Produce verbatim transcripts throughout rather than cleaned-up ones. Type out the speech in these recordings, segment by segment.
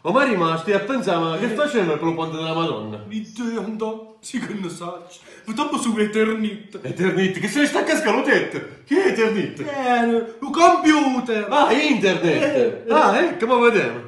O ma rimasti a pensare, ma che facevano per il ponte della Madonna? L'idea andò, sì che ne sai. Dopo su Eternit. Eternit, che se ne sta a cascalotette? Chi è Eternit? Eh, un computer. Ah, internet! Ah, ecco, ma vediamo.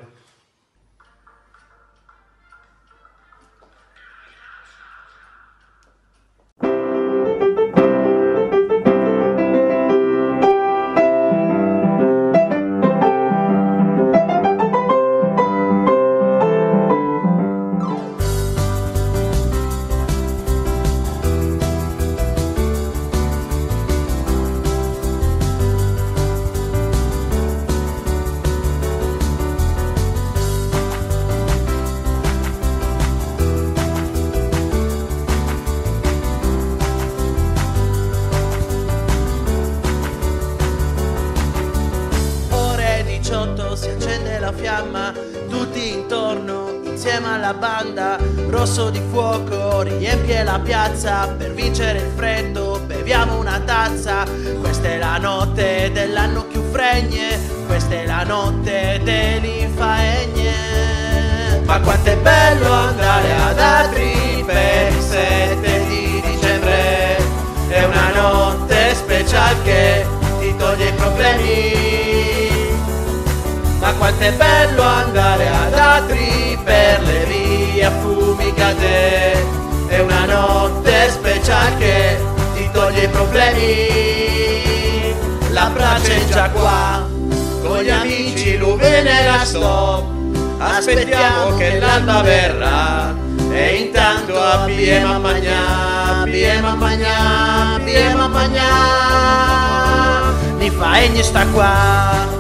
Si accende la fiamma, tutti intorno, insieme alla banda. Rosso di fuoco riempie la piazza, per vincere il freddo beviamo una tazza. Questa è la notte dell'anno più fregne, questa è la notte dell'infaegne. Ma quanto è bello andare ad Atri per il sette di dicembre. È una notte speciale che ti toglie i problemi. Ma quanto è bello andare ad Atri per le vie affumicate. È una notte speciale che ti toglie i problemi. La brace è già qua, con gli amici l'uvene la sto. Aspettiamo che l'alba verrà e intanto abbiamo a mangiare, abbiamo a mangiare, abbiamo a mangiare. Ni faegni sta qua.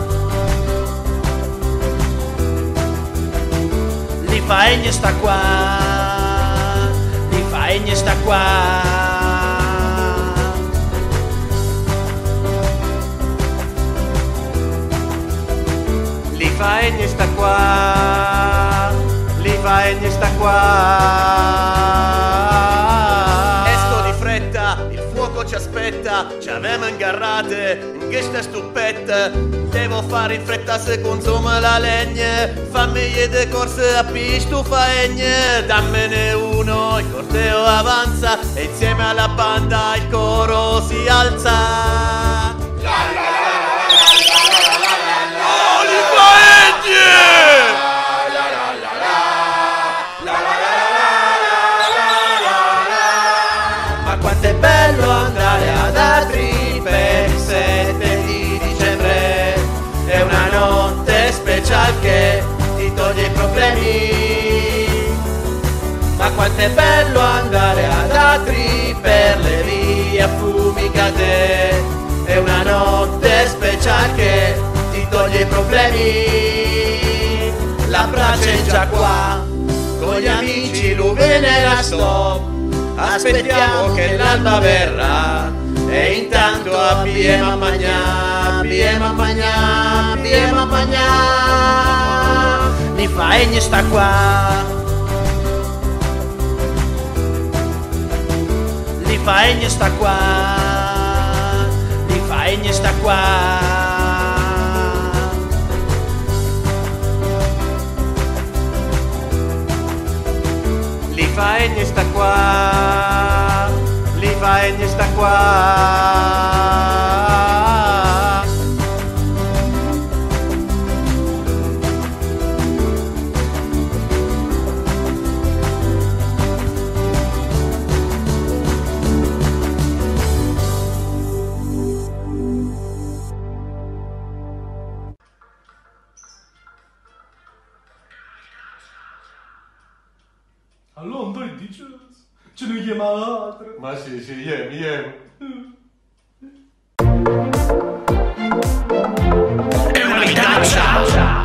L'Ifaegna sta qua, l'Ifaegna sta qua. L'Ifaegna sta qua, l'Ifaegna sta qua. Esco di fretta, il fuoco ci aspetta, ci avevamo ingarrate, in che sta stupetta. Devo fare in fretta se consuma la legna. Fammi de corse a pisto faegne. Dammene uno, il corteo avanza e insieme alla banda il coro si alza. Oh, li faegne! Ma quanto è bello andare ad Atri per il sette di dicembre. È una notte speciale che ti toglie i problemi. Ma quanto è bello andare ad Atri per le vie affumicate. È una notte speciale che ti toglie i problemi. La brace è già qua, con gli amici l'uvene la sto. Aspettiamo che l'alba verrà e intanto abbiamo a mangiare, abbiamo a mangiare, abbiamo a mangiare. L'Ifaegna sta qua, l'Ifaegna sta qua, l'Ifaegna sta qua. L'Ifaegna sta qua, l'Ifaegna sta qua. Allora, dove dici? Ce ne chiama altro. Ma sì, sì, iemi, iemi. È una minaccia!